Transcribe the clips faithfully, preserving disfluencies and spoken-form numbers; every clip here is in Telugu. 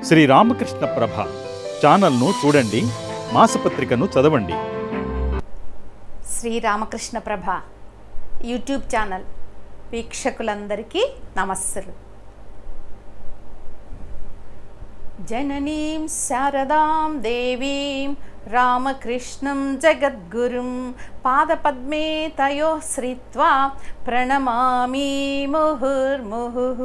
శ్రీ రామకృష్ణ ప్రభ ఛానల్ను చూడండి, మాసపత్రికను చదవండి. శ్రీ రామకృష్ణ ప్రభ యూట్యూబ్ ఛానల్ వీక్షకులందరికీ నమస్సులు. జననీం శారదాం దేవీం రామకృష్ణం జగద్గురుం పాదపద్మే తయో శ్రీత్వా ప్రణమామి ముహుర్ముహుః.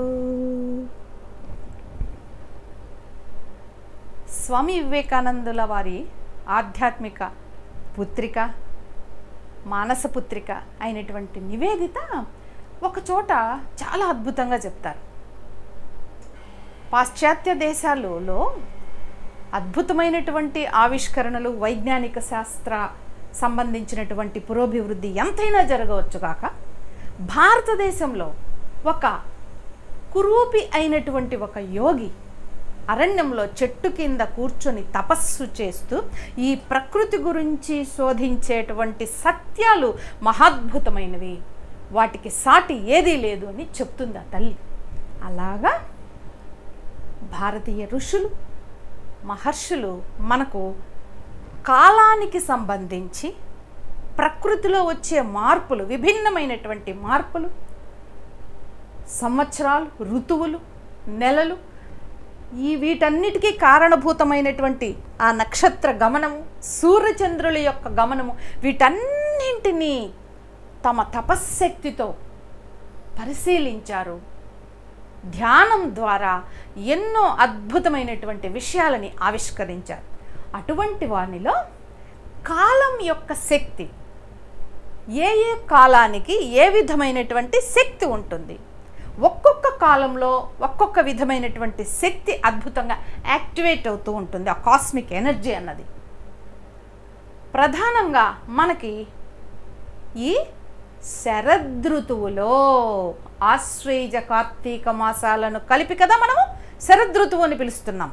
స్వామి వివేకానందుల వారి ఆధ్యాత్మిక పుత్రిక, మానసపుత్రిక అయినటువంటి నివేదిత ఒకచోట చాలా అద్భుతంగా చెప్తారు. పాశ్చాత్య దేశాలలో అద్భుతమైనటువంటి ఆవిష్కరణలు, వైజ్ఞానిక శాస్త్ర సంబంధించినటువంటి పురోభివృద్ధి ఎంతైనా జరగవచ్చు కాక, భారతదేశంలో ఒక కురూపి అయినటువంటి ఒక యోగి అరణ్యంలో చెట్టు కింద కూర్చొని తపస్సు చేస్తూ ఈ ప్రకృతి గురించి శోధించేటువంటి సత్యాలు మహాద్భుతమైనవి, వాటికి సాటి ఏదీ లేదు అని చెప్తుంది ఆ తల్లి. అలాగా భారతీయ ఋషులు, మహర్షులు మనకు కాలానికి సంబంధించి ప్రకృతిలో వచ్చే మార్పులు, విభిన్నమైనటువంటి మార్పులు, సంవత్సరాలు, ఋతువులు, నెలలు, ఈ వీటన్నిటికీ కారణభూతమైనటువంటి ఆ నక్షత్ర గమనము, సూర్యచంద్రుల యొక్క గమనము, వీటన్నింటినీ తమ తపశ్శక్తితో పరిశీలించారు. ధ్యానం ద్వారా ఎన్నో అద్భుతమైనటువంటి విషయాలని ఆవిష్కరించారు. అటువంటి వానిలో కాలం యొక్క శక్తి, ఏ ఏ కాలానికి ఏ విధమైనటువంటి శక్తి ఉంటుంది, ఒక్కొక్క కాలంలో ఒక్కొక్క విధమైనటువంటి శక్తి అద్భుతంగా యాక్టివేట్ అవుతూ ఉంటుంది. ఆ కాస్మిక్ ఎనర్జీ అన్నది ప్రధానంగా మనకి ఈ శరదృతువులో, ఆశ్వేజ కార్తీక మాసాలను కలిపి కదా మనము శరదృతువు అని పిలుస్తున్నాం.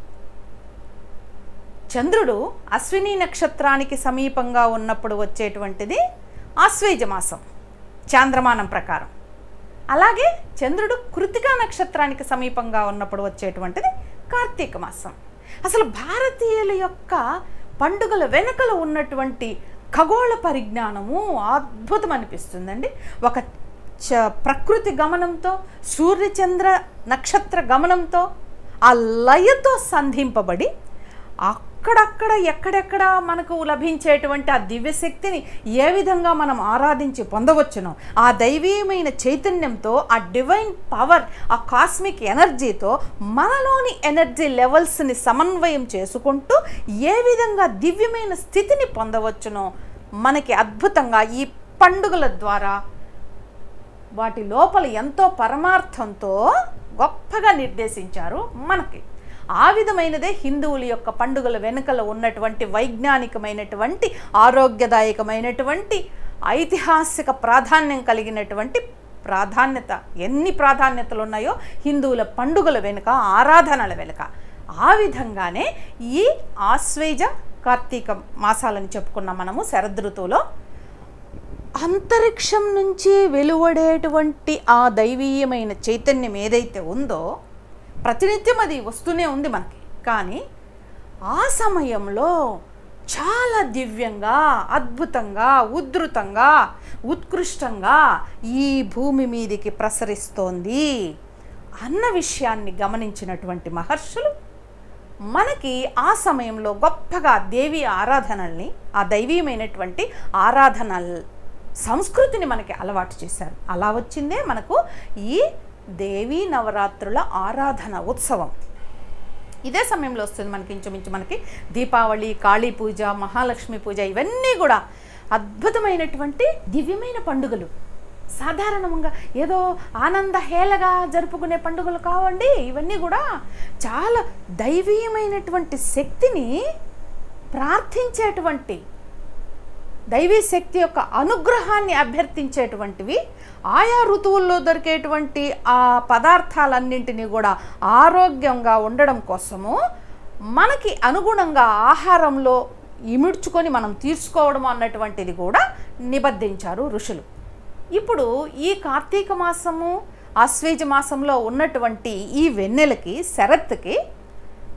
చంద్రుడు అశ్విని నక్షత్రానికి సమీపంగా ఉన్నప్పుడు వచ్చేటువంటిది ఆశ్వేజ మాసం చాంద్రమానం ప్రకారం. అలాగే చంద్రుడు కృతికా నక్షత్రానికి సమీపంగా ఉన్నప్పుడు వచ్చేటువంటిది కార్తీక మాసం. అసలు భారతీయుల యొక్క పండుగల వెనుకల ఉన్నటువంటి ఖగోళ పరిజ్ఞానము అద్భుతం అనిపిస్తుందండి. ఒక చ ప్రకృతి గమనంతో, సూర్యచంద్ర నక్షత్ర గమనంతో, ఆ లయతో సంధింపబడి అక్కడక్కడ ఎక్కడెక్కడ మనకు లభించేటువంటి ఆ దివ్యశక్తిని ఏ విధంగా మనం ఆరాధించి పొందవచ్చునో, ఆ దైవీయమైన చైతన్యంతో, ఆ డివైన్ పవర్, ఆ కాస్మిక్ ఎనర్జీతో మనలోని ఎనర్జీ లెవెల్స్ని సమన్వయం చేసుకుంటూ ఏ విధంగా దివ్యమైన స్థితిని పొందవచ్చునో మనకి అద్భుతంగా ఈ పండుగల ద్వారా వాటి లోపల ఎంతో పరమార్థంతో గొప్పగా నిర్దేశించారు మనకి. ఆ విధమైనదే హిందువుల యొక్క పండుగల వెనుకల ఉన్నటువంటి వైజ్ఞానికమైనటువంటి, ఆరోగ్యదాయకమైనటువంటి, ఐతిహాసిక ప్రాధాన్యం కలిగినటువంటి ప్రాధాన్యత. ఎన్ని ప్రాధాన్యతలు ఉన్నాయో హిందువుల పండుగల వెనుక, ఆరాధనల వెనుక. ఆ విధంగానే ఈ ఆశ్వేజ కార్తీక మాసాలని చెప్పుకున్నాం మనము. శరదృతువులో అంతరిక్షం నుంచి వెలువడేటువంటి ఆ దైవీయమైన చైతన్యం ఏదైతే ఉందో ప్రతినిత్యం అది వస్తూనే ఉంది మనకి. కానీ ఆ సమయంలో చాలా దివ్యంగా, అద్భుతంగా, ఉద్ధృతంగా, ఉత్కృష్టంగా ఈ భూమి మీదికి ప్రసరిస్తోంది అన్న విషయాన్ని గమనించినటువంటి మహర్షులు మనకి ఆ సమయంలో గొప్పగా దేవి ఆరాధనల్ని, ఆ దైవీయమైనటువంటి ఆరాధనల సంస్కృతిని మనకి అలవాటు చేశారు. అలా వచ్చిందే మనకు ఈ దేవీ నవరాత్రుల ఆరాధన ఉత్సవం. ఇదే సమయంలో వస్తుంది మనకి ఇంచుమించు మనకి దీపావళి, కాళీ పూజ, మహాలక్ష్మి పూజ, ఇవన్నీ కూడా అద్భుతమైనటువంటి దివ్యమైన పండుగలు. సాధారణంగా ఏదో ఆనంద హేళగా జరుపుకునే పండుగలు కావండి. ఇవన్నీ కూడా చాలా దైవీయమైనటువంటి శక్తిని ప్రార్థించేటువంటి, దైవీ శక్తి యొక్క అనుగ్రహాన్ని అభ్యర్థించేటువంటివి. ఆయా ఋతువుల్లో దొరికేటువంటి ఆ పదార్థాలన్నింటినీ కూడా ఆరోగ్యంగా ఉండడం కోసము మనకి అనుగుణంగా ఆహారంలో ఇమిడ్చుకొని మనం తీసుకోవడం అన్నటువంటిది కూడా నిబద్ధించారు ఋషులు. ఇప్పుడు ఈ కార్తీక మాసము ఆశ్వేజ మాసంలో ఉన్నటువంటి ఈ వెన్నెలకి, శరత్కి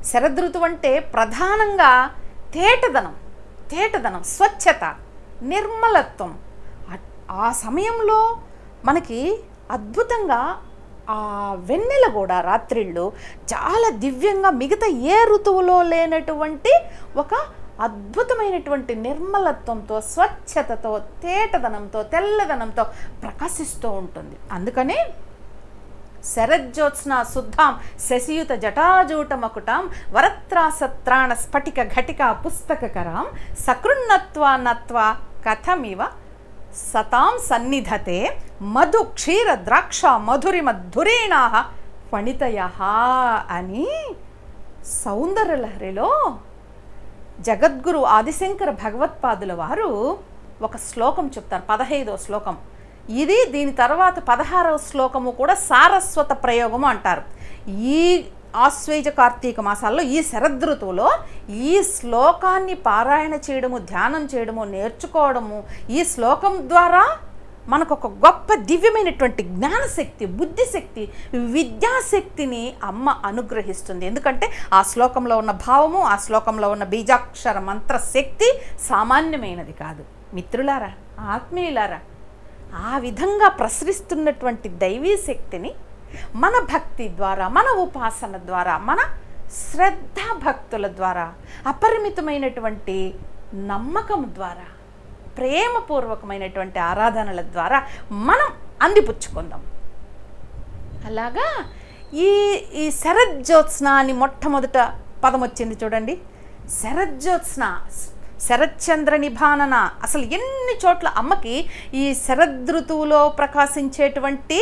శరదృతువు అంటే ప్రధానంగా తేటదనం తేటదనం స్వచ్ఛత, నిర్మలత్వం. ఆ సమయంలో మనకి అద్భుతంగా ఆ వెన్నెల కూడా రాత్రిళ్ళు చాలా దివ్యంగా మిగతా ఏ ఋతువులో లేనటువంటి ఒక అద్భుతమైనటువంటి నిర్మలత్వంతో, స్వచ్ఛతతో, తేటదనంతో, తెల్లదనంతో ప్రకాశిస్తూ ఉంటుంది. అందుకనే శరజ్యోత్స్నా శుద్ధాం శశియుత జటాజూటమకుటాం వరత్రాసత్రాణ స్ఫటిక ఘటికా పుస్తకకరాం సకృన్నత్వా నత్వా కథమివ సతాం సన్నిధతే మధు క్షీర ద్రాక్ష మధురిమధురీణా ఫణితయ అని సౌందర్యలహరిలో జగద్గురు ఆదిశంకర భగవత్పాదుల వారు ఒక శ్లోకం చెప్తారు, పదహైదవ శ్లోకం. ఇది దీని తర్వాత పదహారవ శ్లోకము కూడా సారస్వత ప్రయోగము అంటారు. ఈ ఆశ్వేజ కార్తీక మాసాల్లో ఈ శరదృతువులో ఈ శ్లోకాన్ని పారాయణ చేయడము, ధ్యానం చేయడము, నేర్చుకోవడము, ఈ శ్లోకం ద్వారా మనకు ఒక గొప్ప దివ్యమైనటువంటి జ్ఞానశక్తి, బుద్ధిశక్తి, విద్యాశక్తిని అమ్మ అనుగ్రహిస్తుంది. ఎందుకంటే ఆ శ్లోకంలో ఉన్న భావము, ఆ శ్లోకంలో ఉన్న బీజాక్షర మంత్ర శక్తి సామాన్యమైనది కాదు. మిత్రులారా, ఆత్మీయులారా, ఆ విధంగా ప్రసరిస్తున్నటువంటి దైవీ శక్తిని మన భక్తి ద్వారా, మన ఉపాసన ద్వారా, మన శ్రద్ధాభక్తుల ద్వారా, అపరిమితమైనటువంటి నమ్మకం ద్వారా, ప్రేమపూర్వకమైనటువంటి ఆరాధనల ద్వారా మనం అందిపుచ్చుకుందాం. అలాగా ఈ ఈ శరజ్యోత్స్న అని మొట్టమొదట పదం వచ్చింది చూడండి. శరజ్యోత్స్న, శరత్చంద్ర నిభానన. అసలు ఎన్ని చోట్ల అమ్మకి ఈ శరదృతువులో ప్రకాశించేటువంటి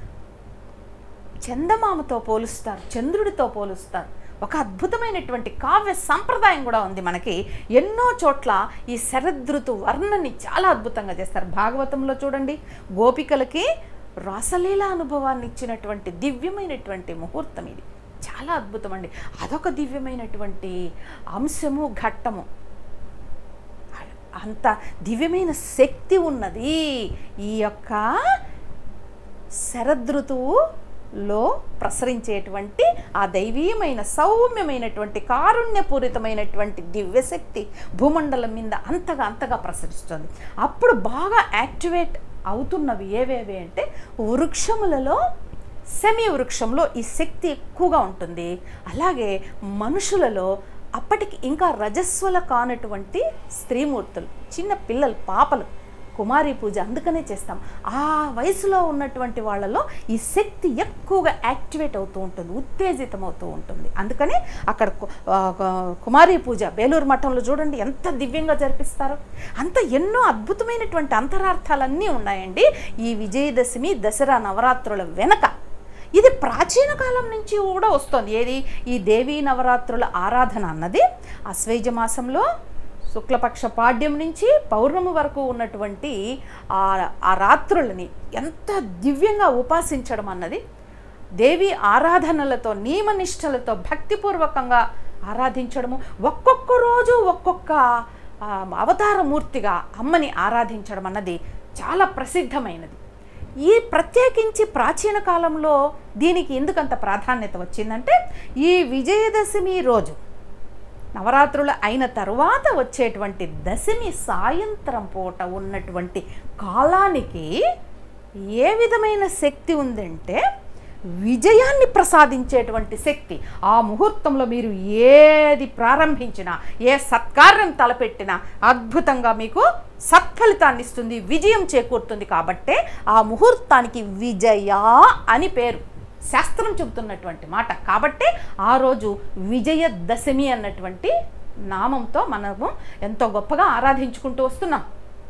చందమామతో పోలుస్తారు, చంద్రుడితో పోలుస్తారు. ఒక అద్భుతమైనటువంటి కావ్య సంప్రదాయం కూడా ఉంది మనకి. ఎన్నో చోట్ల ఈ శరదృతు వర్ణని చాలా అద్భుతంగా చేస్తారు. భాగవతంలో చూడండి, గోపికలకి రాసలీల అనుభవాన్ని ఇచ్చినటువంటి దివ్యమైనటువంటి ముహూర్తం ఇది. చాలా అద్భుతం అండి. అదొక దివ్యమైనటువంటి అంశము, ఘట్టము. అంత దివ్యమైన శక్తి ఉన్నది ఈ యొక్క శరదృతువులో ప్రసరించేటువంటి ఆ దైవీయమైన సౌమ్యమైనటువంటి కారుణ్యపూరితమైనటువంటి దివ్యశక్తి భూమండలం మీద అంతగా అంతగా ప్రసరిస్తుంది. అప్పుడు బాగా యాక్టివేట్ అవుతున్నవి ఏవేవి అంటే, వృక్షములలో సెమీ వృక్షంలో ఈ శక్తి ఎక్కువగా ఉంటుంది. అలాగే మనుషులలో అప్పటికి ఇంకా రజస్వల కానటువంటి స్త్రీమూర్తులు, చిన్న పిల్లలు, పాపలు, కుమారి పూజ అందుకనే చేస్తాం. ఆ వయసులో ఉన్నటువంటి వాళ్ళలో ఈ శక్తి ఎక్కువగా యాక్టివేట్ అవుతూ ఉంటుంది, ఉత్తేజితం అవుతూ ఉంటుంది. అందుకని అక్కడ కుమారి పూజ బేలూరు మఠంలో చూడండి ఎంత దివ్యంగా జరిపిస్తారో. అంత ఎన్నో అద్భుతమైనటువంటి అంతరార్థాలన్నీ ఉన్నాయండి ఈ విజయదశమి, దసరా నవరాత్రుల వెనక. ఇది ప్రాచీన కాలం నుంచి కూడా వస్తుంది. ఏది ఈ దేవీ నవరాత్రుల ఆరాధన అన్నది ఆశ్వేజ మాసంలో శుక్లపక్ష పాడ్యం నుంచి పౌర్ణమి వరకు ఉన్నటువంటి ఆ రాత్రులని ఎంత దివ్యంగా ఉపాసించడం అన్నది, దేవి ఆరాధనలతో, నియమనిష్టలతో భక్తిపూర్వకంగా ఆరాధించడము, ఒక్కొక్క రోజు ఒక్కొక్క అవతారమూర్తిగా అమ్మని ఆరాధించడం అన్నది చాలా ప్రసిద్ధమైనది. ఈ ప్రత్యేకించి ప్రాచీన కాలంలో దీనికి ఎందుకంత ప్రాధాన్యత వచ్చిందంటే, ఈ విజయదశమి రోజు నవరాత్రులు అయిన తరువాత వచ్చేటువంటి దశమి సాయంత్రం పూట ఉన్నటువంటి కాలానికి ఏ విధమైన శక్తి ఉందంటే, విజయాన్ని ప్రసాదించేటువంటి శక్తి. ఆ ముహూర్తంలో మీరు ఏది ప్రారంభించినా, ఏ సత్కార్యం తలపెట్టినా అద్భుతంగా మీకు సత్ఫలితాన్ని ఇస్తుంది, విజయం చేకూరుతుంది. కాబట్టే ఆ ముహూర్తానికి విజయ అని పేరు, శాస్త్రం చెబుతున్నటువంటి మాట. కాబట్టి ఆ రోజు విజయదశమి అన్నటువంటి నామంతో మనము ఎంతో గొప్పగా ఆరాధించుకుంటూ వస్తున్నాం.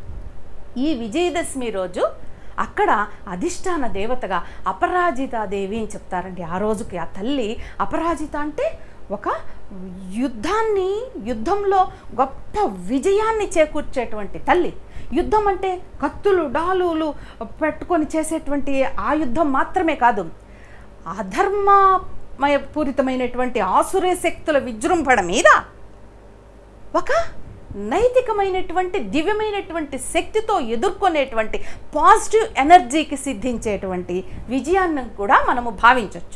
ఈ విజయదశమి రోజు అక్కడ అధిష్టాన దేవతగా అపరాజితాదేవి అని చెప్తారండి. ఆ రోజుకి ఆ తల్లి అపరాజిత అంటే ఒక యుద్ధాన్ని, యుద్ధంలో గొప్ప విజయాన్ని చేకూర్చేటువంటి తల్లి. యుద్ధం అంటే కత్తులు, డాలులు పెట్టుకొని చేసేటువంటి ఆ యుద్ధం మాత్రమే కాదు, అధర్మమయ పూరితమైనటువంటి ఆసురే శక్తుల విజృంభణ మీద ఒక నైతికమైనటువంటి దివ్యమైనటువంటి శక్తితో ఎదుర్కొనేటువంటి పాజిటివ్ ఎనర్జీకి సిద్ధించేటువంటి విజయాన్ని కూడా మనము భావించవచ్చు.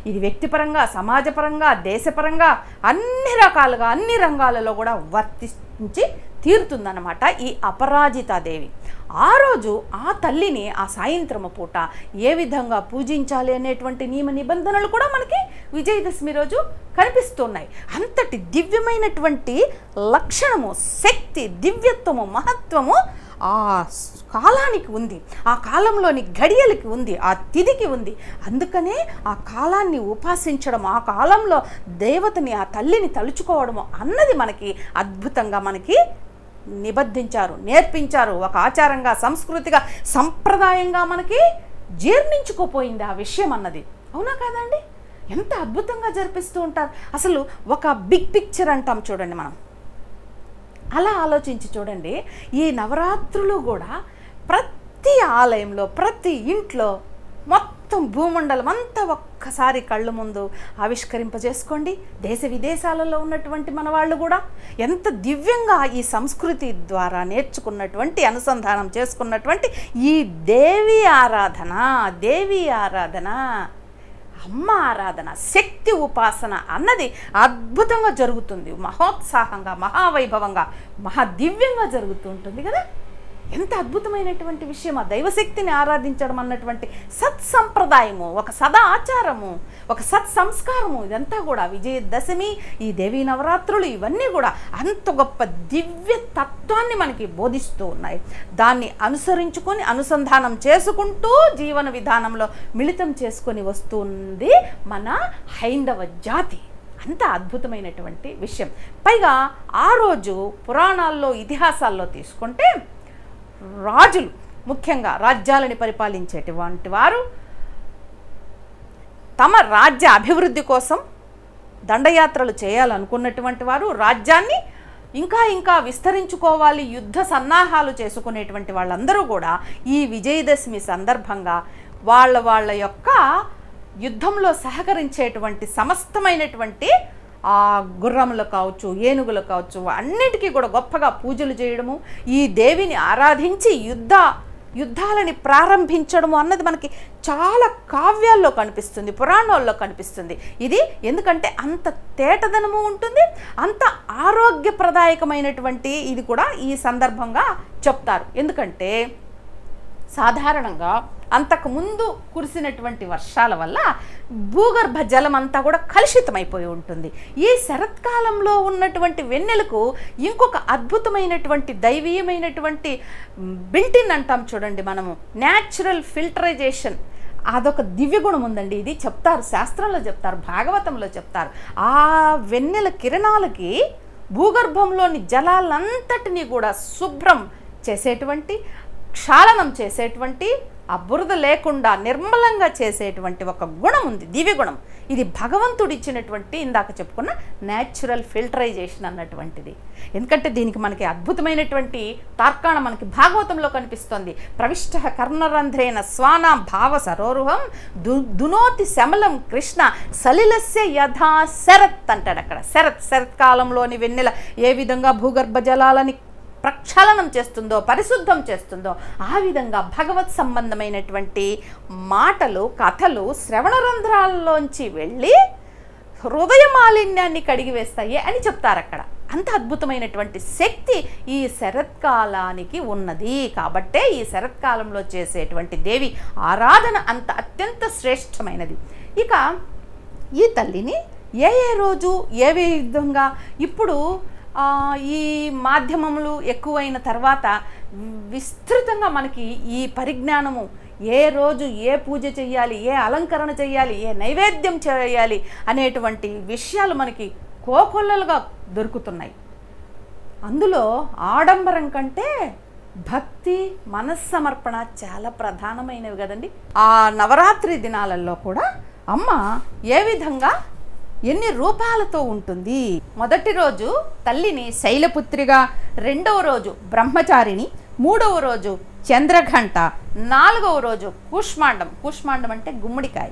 ఇది వ్యక్తిపరంగా, సమాజపరంగా, దేశపరంగా అన్ని రకాలుగా అన్ని రంగాలలో కూడా వర్తించి తీరుతుందన్నమాట ఈ అపరాజితాదేవి. ఆ రోజు ఆ తల్లిని ఆ సాయంత్రము పూట ఏ విధంగా పూజించాలి అనేటువంటి నియమ నిబంధనలు కూడా మనకి విజయదశమి రోజు కనిపిస్తున్నాయి. అంతటి దివ్యమైనటువంటి లక్షణము, శక్తి, దివ్యత్వము, మహత్వము ఆ కాలానికి ఉంది, ఆ కాలంలోని గడియలకి ఉంది, ఆ తిథికి ఉంది. అందుకనే ఆ కాలాన్ని ఉపాసించడం, ఆ కాలంలో దేవతని, ఆ తల్లిని తలుచుకోవడము అన్నది మనకి అద్భుతంగా మనకి నిబద్ధించారు, నేర్పించారు. ఒక ఆచారంగా, సంస్కృతిగా, సంప్రదాయంగా మనకి జీర్ణించుకోపోయింది ఆ విషయం అన్నది. అవునా కాదండి? ఎంత అద్భుతంగా జరిపిస్తూ ఉంటారు. అసలు ఒక బిగ్ పిక్చర్ అంటాం చూడండి మనం, అలా ఆలోచించి చూడండి. ఈ నవరాత్రులు కూడా ప్రతి ఆలయంలో, ప్రతి ఇంట్లో, మొత్తం భూమండలం అంతా ఒక్కసారి కళ్ళు ముందు ఆవిష్కరింపజేసుకోండి. దేశ విదేశాలలో ఉన్నటువంటి మన వాళ్ళు కూడా ఎంత దివ్యంగా ఈ సంస్కృతి ద్వారా నేర్చుకున్నటువంటి, అనుసంధానం చేసుకున్నటువంటి ఈ దేవి ఆరాధన, దేవి ఆరాధన, అమ్మ ఆరాధన, శక్తి ఉపాసన అన్నది అద్భుతంగా జరుగుతుంది. మహోత్సాహంగా, మహావైభవంగా, మహాదివ్యంగా జరుగుతూ ఉంటుంది కదా. ఎంత అద్భుతమైనటువంటి విషయం ఆ దైవశక్తిని ఆరాధించడం అన్నటువంటి సత్సంప్రదాయము, ఒక సదా ఆచారము, ఒక సత్ సంస్కారము. ఇదంతా కూడా విజయదశమి, ఈ దేవీ నవరాత్రులు ఇవన్నీ కూడా అంత గొప్ప దివ్య తత్వాన్ని మనకి బోధిస్తూ ఉన్నాయి. దాన్ని అనుసరించుకొని, అనుసంధానం చేసుకుంటూ జీవన విధానంలో మిళితం చేసుకొని వస్తుంది మన హైందవ జాతి. అంత అద్భుతమైనటువంటి విషయం. పైగా ఆ రోజు పురాణాల్లో, ఇతిహాసాల్లో తీసుకుంటే రాజులు, ముఖ్యంగా రాజ్యాలని పరిపాలించేటువంటి వారు తమ రాజ్య అభివృద్ధి కోసం దండయాత్రలు చేయాలనుకున్నటువంటి వారు, రాజ్యాన్ని ఇంకా ఇంకా విస్తరించుకోవాలి, యుద్ధ సన్నాహాలు చేసుకునేటువంటి వాళ్ళందరూ కూడా ఈ విజయదశమి సందర్భంగా వాళ్ళ వాళ్ళ యొక్క యుద్ధంలో సహకరించేటువంటి సమస్తమైనటువంటి ఆ గుర్రములు కావచ్చు, ఏనుగులు కావచ్చు, అన్నిటికీ కూడా గొప్పగా పూజలు చేయడము, ఈ దేవిని ఆరాధించి యుద్ధ యుద్ధాలని ప్రారంభించడము అన్నది మనకి చాలా కావ్యాల్లో కనిపిస్తుంది, పురాణాల్లో కనిపిస్తుంది. ఇది ఎందుకంటే అంత తేటదనము ఉంటుంది, అంత ఆరోగ్యప్రదాయకమైనటువంటి ఇది కూడా ఈ సందర్భంగా చెప్తారు. ఎందుకంటే సాధారణంగా అంతకుముందు కురిసినటువంటి వర్షాల వల్ల భూగర్భ జలం అంతా కూడా కలుషితమైపోయి ఉంటుంది. ఈ శరత్కాలంలో ఉన్నటువంటి వెన్నెలకు ఇంకొక అద్భుతమైనటువంటి దైవీయమైనటువంటి బిల్టిన్ అంటాం చూడండి మనము, న్యాచురల్ ఫిల్టరైజేషన్, అదొక దివ్యగుణం ఉందండి. ఇది చెప్తారు, శాస్త్రంలో చెప్తారు, భాగవతంలో చెప్తారు. ఆ వెన్నెల కిరణాలకి భూగర్భంలోని జలాలంతటినీ కూడా శుభ్రం చేసేటువంటి, క్షాళనం చేసేటువంటి, ఆ బురద లేకుండా నిర్మలంగా చేసేటువంటి ఒక గుణం ఉంది, దివ్య గుణం. ఇది భగవంతుడు ఇచ్చినటువంటి, ఇందాక చెప్పుకున్న న్యాచురల్ ఫిల్టరైజేషన్ అన్నటువంటిది. ఎందుకంటే దీనికి మనకి అద్భుతమైనటువంటి తార్కాణ మనకి భాగవతంలో కనిపిస్తుంది. ప్రవిష్ట కర్ణరంధ్రేణ స్వానాం భావ సరోరుహం దు దునోతి శమలం కృష్ణ సలిలస్య యథా శరత్ అంటాడు అక్కడ. శరత్, శరత్కాలంలోని వెన్నెల ఏ విధంగా భూగర్భ జలాలని ప్రక్షాళనం చేస్తుందో, పరిశుద్ధం చేస్తుందో, ఆ విధంగా భగవత్ సంబంధమైనటువంటి మాటలు, కథలు శ్రవణరంధ్రాల్లోంచి వెళ్ళి హృదయ మాలిన్యాన్ని కడిగివేస్తాయి అని చెప్తారు అక్కడ. అంత అద్భుతమైనటువంటి శక్తి ఈ శరత్కాలానికి ఉన్నది. కాబట్టే ఈ శరత్కాలంలో చేసేటువంటి దేవి ఆరాధన అంత అత్యంత శ్రేష్టమైనది. ఇక ఈ తల్లిని ఏ ఏ రోజు ఏ విధంగా, ఇప్పుడు ఈ మాధ్యమములు ఎక్కువైన తర్వాత విస్తృతంగా మనకి ఈ పరిజ్ఞానము, ఏ రోజు ఏ పూజ చేయాలి, ఏ అలంకరణ చేయాలి, ఏ నైవేద్యం చేయాలి అనేటువంటి విషయాలు మనకి కోకొల్లలుగా దొరుకుతున్నాయి. అందులో ఆడంబరం కంటే భక్తి, మనస్సమర్పణ చాలా ప్రధానమైనవి కదండి. ఆ నవరాత్రి దినాలలో కూడా అమ్మ ఏ విధంగా ఎన్ని రూపాలతో ఉంటుంది. మొదటి రోజు తల్లిని శైలపుత్రిగా, రెండవ రోజు బ్రహ్మచారిణి, మూడవ రోజు చంద్రఘంట, నాలుగవ రోజు కూష్మాండం, కూష్మాండం అంటే గుమ్మడికాయ,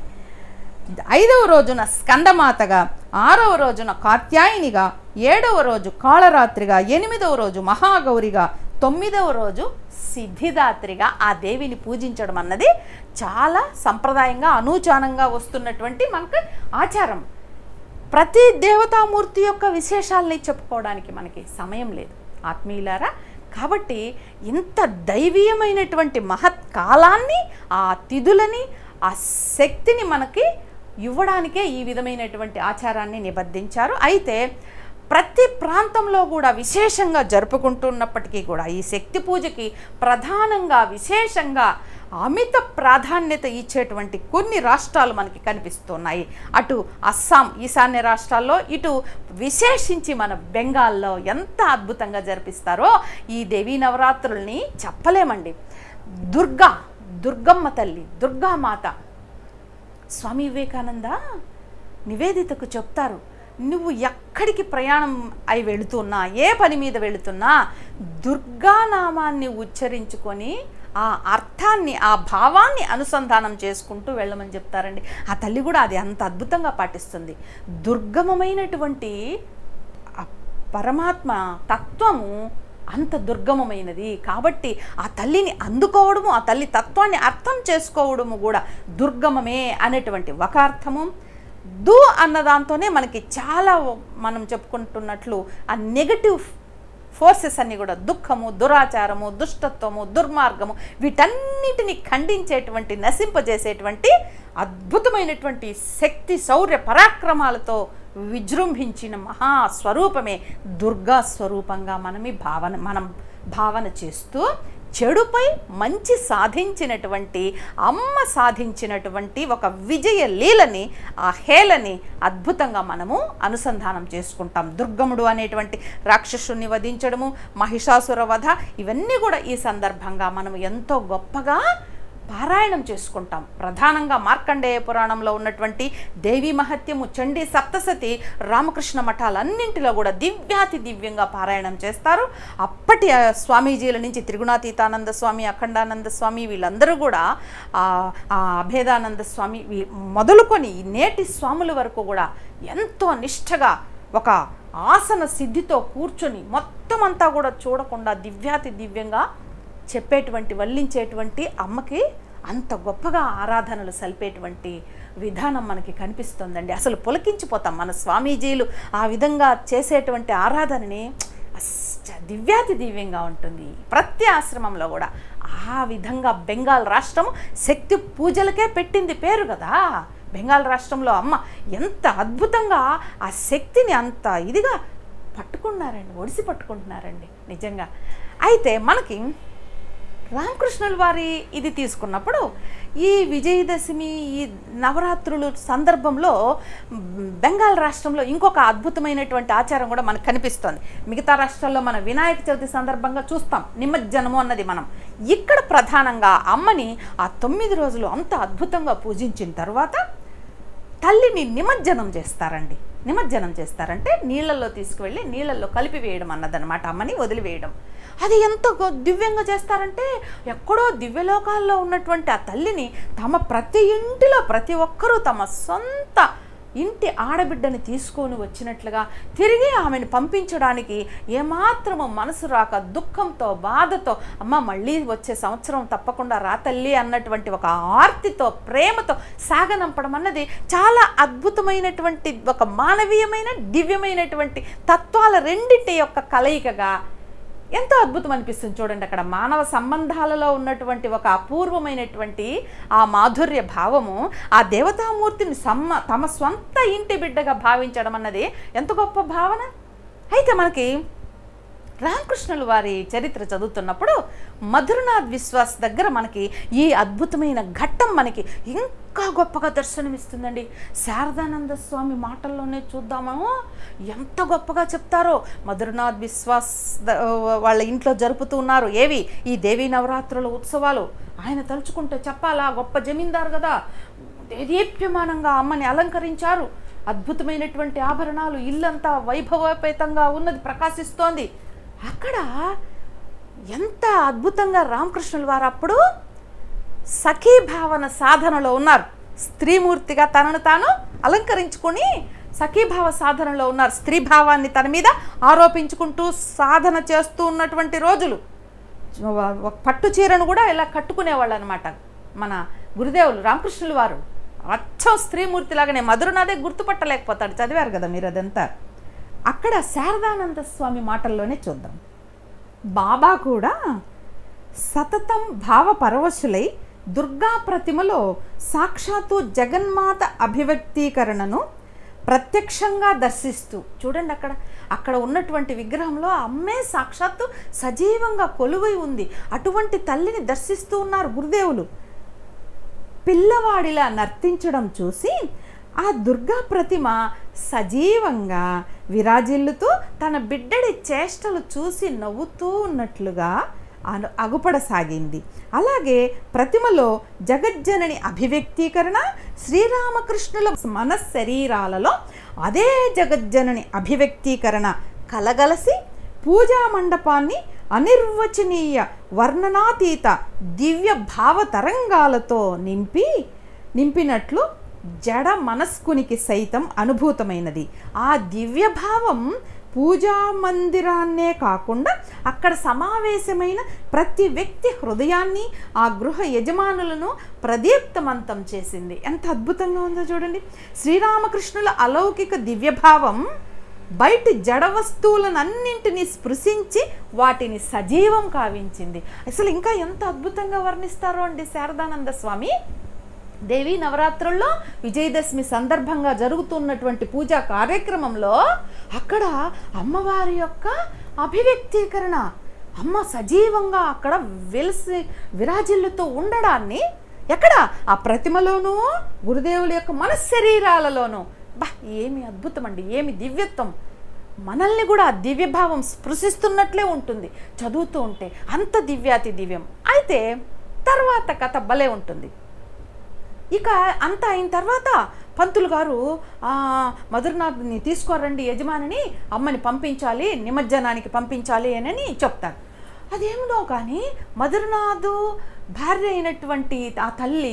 ఐదవ రోజున స్కందమాతగా, ఆరవ రోజున కాత్యాయనిగా, ఏడవ రోజు కాళరాత్రిగా, ఎనిమిదవ రోజు మహాగౌరిగా, తొమ్మిదవ రోజు సిద్ధిదాత్రిగా ఆ దేవిని పూజించడం అన్నది చాలా సంప్రదాయంగా అనూచానంగా వస్తున్నటువంటి మనకు ఆచారం. ప్రతి దేవతామూర్తి యొక్క విశేషాలని చెప్పుకోవడానికి మనకి సమయం లేదు ఆత్మీయులారా. కాబట్టి ఇంత దైవీయమైనటువంటి మహత్కాలాన్ని, ఆ తిథులని, ఆ శక్తిని మనకి ఇవ్వడానికే ఈ విధమైనటువంటి ఆచారాన్ని నిబద్ధించారు. అయితే ప్రతి ప్రాంతంలో కూడా విశేషంగా జరుపుకుంటున్నప్పటికీ కూడా ఈ శక్తి పూజకి ప్రధానంగా విశేషంగా అమిత ప్రాధాన్యత ఇచ్చేటువంటి కొన్ని రాష్ట్రాలు మనకి కనిపిస్తున్నాయి. అటు అస్సాం ఈశాన్య రాష్ట్రాల్లో, ఇటు విశేషించి మన బెంగాల్లో ఎంత అద్భుతంగా జరిపిస్తారో ఈ దేవీ నవరాత్రుల్ని చెప్పలేమండి. దుర్గా దుర్గమ్మ తల్లి, దుర్గామాత. స్వామి వివేకానంద నివేదితకు చెప్తారు, నువ్వు ఎక్కడికి ప్రయాణం అయి వెళుతున్నా, ఏ పని మీద వెళుతున్నా దుర్గానామాన్ని ఉచ్చరించుకొని ఆ అర్థాన్ని, ఆ భావాన్ని అనుసంధానం చేసుకుంటూ వెళ్ళమని చెప్తారండి. ఆ తల్లి కూడా అది అంత అద్భుతంగా పాటిస్తుంది. దుర్గమమైనటువంటి పరమాత్మ తత్వము అంత దుర్గమమైనది కాబట్టి ఆ తల్లిని అందుకోవడము, ఆ తల్లి తత్వాన్ని అర్థం చేసుకోవడము కూడా దుర్గమమే అనేటువంటి ఒక అర్థము. దు అన్న దాంతోనే మనకి చాలా మనం చెప్పుకుంటున్నట్లు ఆ నెగటివ్ ఫోర్సెస్ అన్నీ కూడా దుఃఖము, దురాచారము, దుష్టత్వము, దుర్మార్గము వీటన్నిటిని ఖండించేటువంటి, నశింపజేసేటువంటి అద్భుతమైనటువంటి శక్తి శౌర్య పరాక్రమాలతో విజృంభించిన మహాస్వరూపమే దుర్గా స్వరూపంగా మనమి భావన మనం భావన చేస్తూ చెడుపై మంచి సాధించినటువంటి అమ్మ సాధించినటువంటి ఒక విజయ లీలని, ఆ హేలని అద్భుతంగా మనము అనుసంధానం చేసుకుంటాం. దుర్గముడు అనేటువంటి రాక్షసుని వధించడము, మహిషాసుర వధ ఇవన్నీ కూడా ఈ సందర్భంగా మనం ఎంతో గొప్పగా పారాయణం చేసుకుంటాం. ప్రధానంగా మార్కండేయ పురాణంలో ఉన్నటువంటి దేవీ మహత్యము, చండీ సప్తసతి, రామకృష్ణ మఠాలన్నింటిలో కూడా దివ్యాతి దివ్యంగా పారాయణం చేస్తారు. అప్పటి స్వామీజీల నుంచి త్రిగుణాతీతానంద స్వామి, అఖండానంద స్వామి వీళ్ళందరూ కూడా ఆ అభేదానంద స్వామి మొదలుకొని నేటి స్వాముల వరకు కూడా ఎంతో నిష్ఠగా ఒక ఆసన సిద్ధితో కూర్చొని మొత్తం అంతా కూడా చూడకుండా దివ్యాతి దివ్యంగా చెప్పేటువంటి, వల్లించేటువంటి అమ్మకి అంత గొప్పగా ఆరాధనలు సల్పేటువంటి విధానం మనకి కనిపిస్తుందండి. అసలు పులకించిపోతాం మన స్వామీజీలు ఆ విధంగా చేసేటువంటి ఆరాధనని. దివ్యాతి దివ్యంగా ఉంటుంది ప్రతి ఆశ్రమంలో కూడా. ఆ విధంగా బెంగాల్ రాష్ట్రం శక్తి పూజలకే పెట్టింది పేరు కదా. బెంగాల్ రాష్ట్రంలో అమ్మ ఎంత అద్భుతంగా ఆ శక్తిని అంత ఇదిగా పట్టుకున్నారండి, ఒడిసి పట్టుకుంటున్నారండి నిజంగా. అయితే మనకి రామకృష్ణుల వారి ఇది తీసుకున్నప్పుడు ఈ విజయదశమి, ఈ నవరాత్రులు సందర్భంలో బెంగాల్ రాష్ట్రంలో ఇంకొక అద్భుతమైనటువంటి ఆచారం కూడా మనకు కనిపిస్తుంది. మిగతా రాష్ట్రాల్లో మన వినాయక చవితి సందర్భంగా చూస్తాం నిమజ్జనము అన్నది. మనం ఇక్కడ ప్రధానంగా అమ్మని ఆ తొమ్మిది రోజులు అంత అద్భుతంగా పూజించిన తర్వాత తల్లిని నిమజ్జనం చేస్తారండి. నిమజ్జనం చేస్తారంటే నీళ్ళల్లో తీసుకువెళ్ళి నీళ్ళల్లో కలిపి వేయడం అన్నదన్నమాట, అమ్మని వదిలివేయడం. అది ఎంత దివ్యంగా చేస్తారంటే ఎక్కడో దివ్యలోకాల్లో ఉన్నటువంటి ఆ తల్లిని తమ ప్రతి ఇంటిలో ప్రతి ఒక్కరూ తమ సొంత ఇంటి ఆడబిడ్డని తీసుకొని వచ్చినట్లుగా తిరిగి ఆమెను పంపించడానికి ఏమాత్రము మనసు రాక దుఃఖంతో, బాధతో, అమ్మ మళ్ళీ వచ్చే సంవత్సరం తప్పకుండా రా తల్లి అన్నటువంటి ఒక ఆర్తితో, ప్రేమతో సాగనంపడం అన్నది చాలా అద్భుతమైనటువంటి ఒక మానవీయమైన దివ్యమైనటువంటి తత్వాల రెండింటి యొక్క కలయికగా ఎంతో అద్భుతం అనిపిస్తుంది. చూడండి, అక్కడ మానవ సంబంధాలలో ఉన్నటువంటి ఒక అపూర్వమైనటువంటి ఆ మాధుర్య భావము, ఆ దేవతామూర్తిని సమ్మ తమ స్వంత ఇంటి బిడ్డగా భావించడం అన్నది ఎంత గొప్ప భావన. అయితే మనకి రామకృష్ణుల వారి చరిత్ర చదువుతున్నప్పుడు మధురనాథ్ విశ్వాస్ దగ్గర మనకి ఈ అద్భుతమైన ఘట్టం మనకి ఇంకా గొప్పగా దర్శనమిస్తుందండి. శారదానంద స్వామి మాటల్లోనే చూద్దాము ఎంత గొప్పగా చెప్తారో. మధురనాథ్ విశ్వాస్ వాళ్ళ ఇంట్లో జరుపుతూ ఉన్నారు ఏవి ఈ దేవీ నవరాత్రుల ఉత్సవాలు. ఆయన తలుచుకుంటే చెప్పాలా, గొప్ప జమీందారు కదా, దేదీప్యమానంగా అమ్మని అలంకరించారు. అద్భుతమైనటువంటి ఆభరణాలు, ఇల్లంతా వైభవోపేతంగా ఉన్నది, ప్రకాశిస్తోంది. అక్కడ ఎంత అద్భుతంగా రామకృష్ణుల వారు అప్పుడు సఖీభావన సాధనలో ఉన్నారు. స్త్రీమూర్తిగా తనను తాను అలంకరించుకొని సఖీభావ సాధనలో ఉన్నారు. స్త్రీభావాన్ని తన మీద ఆరోపించుకుంటూ సాధన చేస్తూ ఉన్నటువంటి రోజులు ఒక పట్టు చీరను కూడా ఇలా కట్టుకునేవాళ్ళు అనమాట మన గురుదేవులు రామకృష్ణుల వారు. అచ్చం స్త్రీమూర్తిలాగానే, మధురనాథే గుర్తుపట్టలేకపోతాడు. చదివారు కదా మీరు అదంతా. అక్కడ శారదానంద స్వామి మాటల్లోనే చూద్దాం. బాబా కూడా సతతం భావ పరవశులై దుర్గా ప్రతిమలో సాక్షాత్తు జగన్మాత అభివ్యక్తీకరణను ప్రత్యక్షంగా దర్శిస్తూ, చూడండి అక్కడ అక్కడ ఉన్నటువంటి విగ్రహంలో అమ్మే సాక్షాత్తు సజీవంగా కొలువై ఉంది. అటువంటి తల్లిని దర్శిస్తూ ఉన్నారు గురుదేవులు. పిల్లవాడిలా నర్తించడం చూసి ఆ దుర్గా ప్రతిమ సజీవంగా విరాజిల్లుతూ తన బిడ్డడి చేష్టలు చూసి నవ్వుతూ ఉన్నట్లుగా అను అగుపడసాగింది. అలాగే ప్రతిమలో జగజ్జనని అభివ్యక్తీకరణ శ్రీరామకృష్ణుల మనశరీరాలలో అదే జగజ్జనని అభివ్యక్తీకరణ కలగలసి పూజా మండపాన్ని అనిర్వచనీయ వర్ణనాతీత దివ్య భావ తరంగాలతో నింపి నింపినట్లు జడ మనస్కునికి సైతం అనుభూతమైనది. ఆ దివ్యభావం పూజా మందిరాన్నే కాకుండా అక్కడ సమావేశమైన ప్రతి వ్యక్తి హృదయాన్ని, ఆ గృహ యజమానులను ప్రదీప్తమంతం చేసింది. ఎంత అద్భుతంగా ఉందో చూడండి. శ్రీరామకృష్ణుల అలౌకిక దివ్యభావం బయటి జడ వస్తువులనన్నింటినీ స్పృశించి వాటిని సజీవం కావించింది. అసలు ఇంకా ఎంత అద్భుతంగా వర్ణిస్తారో అండి శారదానంద స్వామి. దేవీ నవరాత్రుల్లో విజయదశమి సందర్భంగా జరుగుతున్నటువంటి పూజా కార్యక్రమంలో అక్కడ అమ్మవారి యొక్క అభివ్యక్తీకరణ, అమ్మ సజీవంగా అక్కడ వెలిసి విరాజిల్లుతూ ఉండడాన్ని ఎక్కడ ఆ ప్రతిమలోనూ గురుదేవుల యొక్క మనశరీరాలలోనూ, బా ఏమి అద్భుతం అండి, ఏమి దివ్యత్వం. మనల్ని కూడా ఆ దివ్యభావం స్పృశిస్తున్నట్లే ఉంటుంది చదువుతూ ఉంటే. అంత దివ్యాతి దివ్యం. అయితే తర్వాత కథ భలే ఉంటుంది. ఇక అంత అయిన తర్వాత పంతులు గారు మధురనాథ్ని తీసుకోరండి యజమానిని, అమ్మని పంపించాలి, నిమజ్జనానికి పంపించాలి అని చెప్తారు. అదేమిటో కానీ మధురనాథు భార్య అయినటువంటి ఆ తల్లి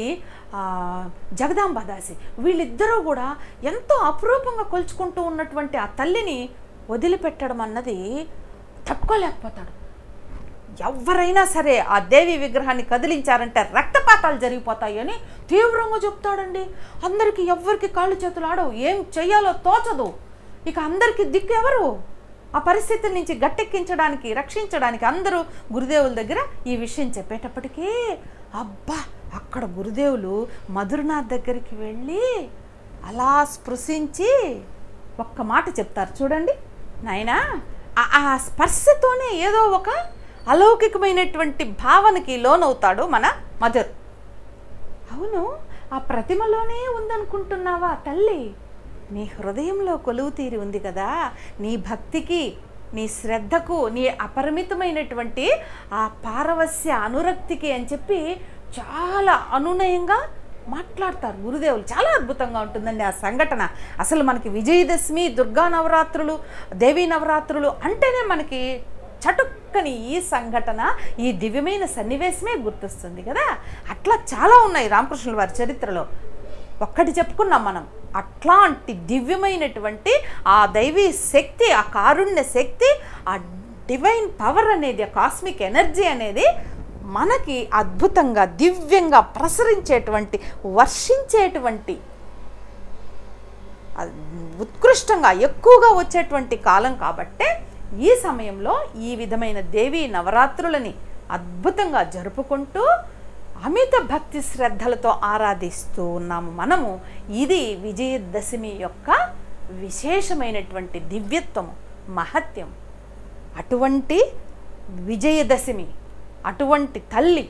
జగదాంబదాసి వీళ్ళిద్దరూ కూడా ఎంతో అపురూపంగా కొలుచుకుంటూ ఉన్నటువంటి ఆ తల్లిని వదిలిపెట్టడం అన్నది తట్టుకోలేకపోతాడు. ఎవరైనా సరే ఆ దేవి విగ్రహాన్ని కదిలించారంటే రక్తపాతాలు జరిగిపోతాయి అని తీవ్రంగా చెప్తాడండి. అందరికీ ఎవ్వరికి కాళ్ళు చేతులు ఆడవు, ఏం చెయ్యాలో తోచదు. ఇక అందరికీ దిక్కు ఎవరు? ఆ పరిస్థితి నుంచి గట్టెక్కించడానికి, రక్షించడానికి అందరూ గురుదేవుల దగ్గర ఈ విషయం చెప్పేటప్పటికీ అబ్బా అక్కడ గురుదేవులు మధురనాథ్ దగ్గరికి వెళ్ళి అలా స్పృశించి ఒక్క మాట చెప్తారు చూడండి. నాయనా, ఆ స్పర్శతోనే ఏదో ఒక అలౌకికమైనటువంటి భావనకి లోనవుతాడు మన మధుర్. అవును, ఆ ప్రతిమలోనే ఉందనుకుంటున్నావా తల్లి? నీ హృదయంలో కొలువు తీరి ఉంది కదా. నీ భక్తికి, నీ శ్రద్ధకు, నీ అపరిమితమైనటువంటి ఆ పారవస్య అనురక్తికి అని చెప్పి చాలా అనునయంగా మాట్లాడతారు గురుదేవులు. చాలా అద్భుతంగా ఉంటుందండి ఆ సంఘటన. అసలు మనకి విజయదశమి, దుర్గా నవరాత్రులు, దేవీ నవరాత్రులు అంటేనే మనకి చటుక్కని ఈ సంఘటన, ఈ దివ్యమైన సన్నివేశమే గుర్తొస్తుంది కదా. అట్లా చాలా ఉన్నాయి రామకృష్ణుల వారి చరిత్రలో. ఒక్కటి చెప్పుకున్నాం మనం. అట్లాంటి దివ్యమైనటువంటి ఆ దైవీ శక్తి, ఆ కారుణ్య శక్తి, ఆ డివైన్ పవర్ అనేది, ఆ కాస్మిక్ ఎనర్జీ అనేది మనకి అద్భుతంగా దివ్యంగా ప్రసరించేటువంటి, వర్షించేటువంటి, ఉత్కృష్టంగా ఎక్కువగా వచ్చేటువంటి కాలం కాబట్టే ఈ సమయంలో ఈ విధమైన దేవీ నవరాత్రులని అద్భుతంగా జరుపుకుంటూ అమిత భక్తి శ్రద్ధలతో ఆరాధిస్తూ ఉన్నాము మనము. ఇది విజయదశమి యొక్క విశేషమైనటువంటి దివ్యత్వము, మహత్యం. అటువంటి విజయదశమి, అటువంటి తల్లి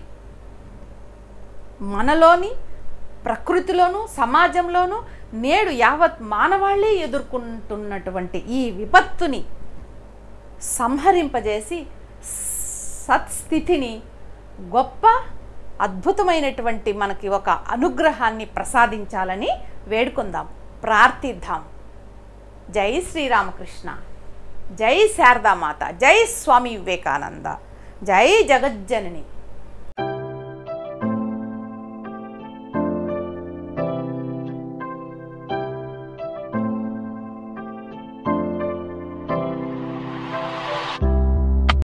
మనలోని, ప్రకృతిలోను, సమాజంలోనూ నేడు యావత్ మానవాళి ఎదుర్కొంటున్నటువంటి ఈ విపత్తుని సంహరింపజేసి సత్స్థితిని, గొప్ప అద్భుతమైనటువంటి మనకి ఒక అనుగ్రహాన్ని ప్రసాదించాలని వేడుకుందాం, ప్రార్థిద్దాం. జై శ్రీరామకృష్ణ, జై శారదామాత, జై స్వామి వివేకానంద, జై జగజ్జనని.